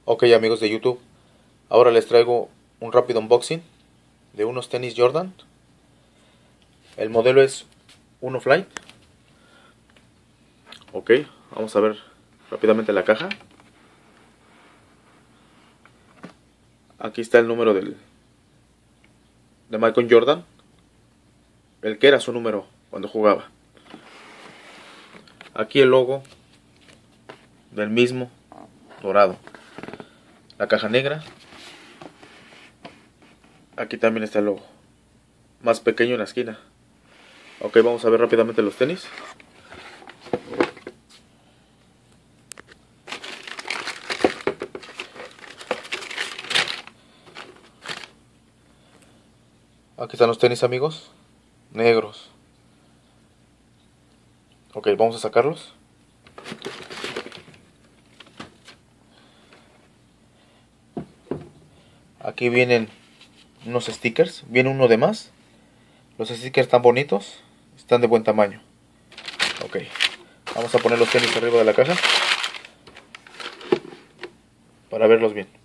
Ok, amigos de YouTube, ahora les traigo un rápido unboxing de unos tenis Jordan. El modelo es Uno Flight. Ok, vamos a ver rápidamente la caja. Aquí está el número de Michael Jordan, el que era su número cuando jugaba. Aquí el logo del mismo, dorado. La caja negra. Aquí también está el logo, más pequeño en la esquina. Ok, vamos a ver rápidamente los tenis. Aquí están los tenis, amigos, negros. Ok, vamos a sacarlos. Aquí vienen unos stickers, viene uno de más. Los stickers están bonitos, están de buen tamaño. Ok, vamos a poner los tenis arriba de la caja para verlos bien.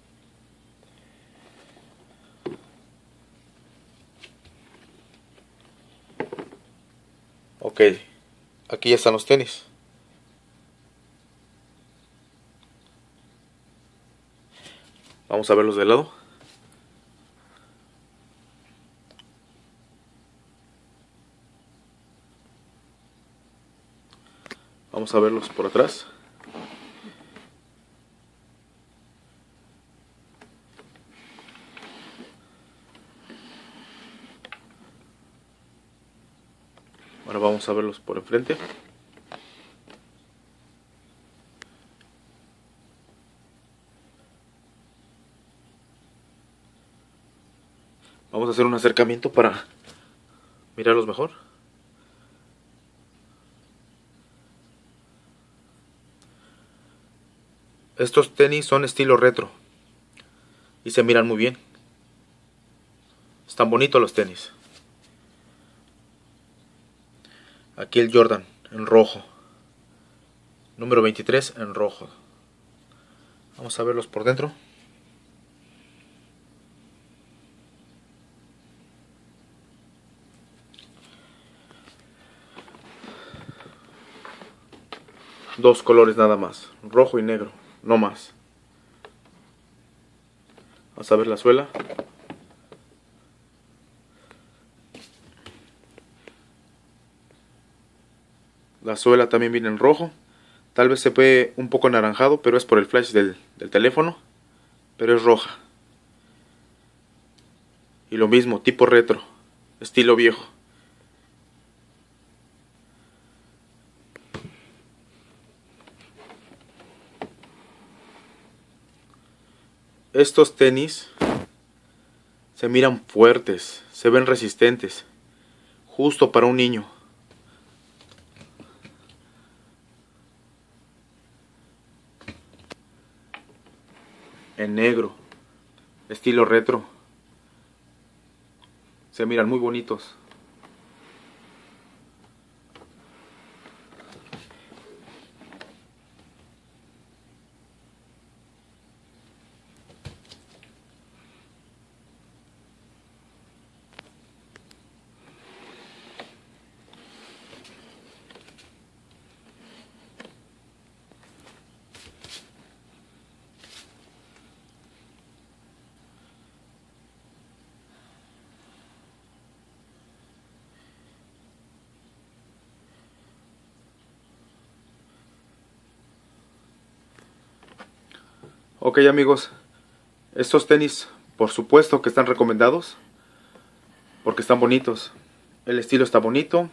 Ok, aquí ya están los tenis. Vamos a verlos de lado. Vamos a verlos por atrás. Ahora vamos a verlos por enfrente. Vamos a hacer un acercamiento para mirarlos mejor. Estos tenis son estilo retro y se miran muy bien. Están bonitos los tenis. Aquí el Jordan en rojo, número 23 en rojo. Vamos a verlos por dentro. Dos colores nada más, rojo y negro, no más. Vamos a ver la suela. La suela también viene en rojo. Tal vez se ve un poco anaranjado, pero es por el flash del teléfono. Pero es roja. Y lo mismo, tipo retro, estilo viejo. Estos tenis se miran fuertes, se ven resistentes. Justo para un niño. En negro, estilo retro. Se miran muy bonitos. Ok, amigos, estos tenis por supuesto que están recomendados porque están bonitos. El estilo está bonito.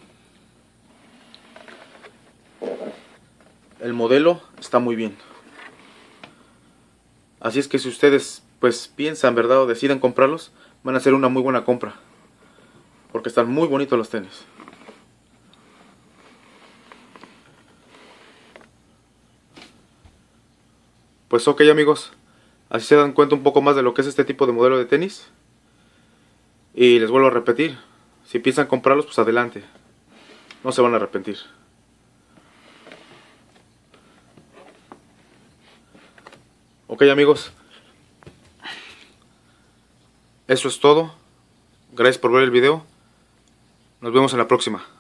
El modelo está muy bien. Así es que si ustedes pues piensan, ¿verdad? O deciden comprarlos, van a hacer una muy buena compra. Porque están muy bonitos los tenis. Pues ok, amigos, así se dan cuenta un poco más de lo que es este tipo de modelo de tenis. Y les vuelvo a repetir, si piensan comprarlos, pues adelante. No se van a arrepentir. Ok, amigos, eso es todo. Gracias por ver el video. Nos vemos en la próxima.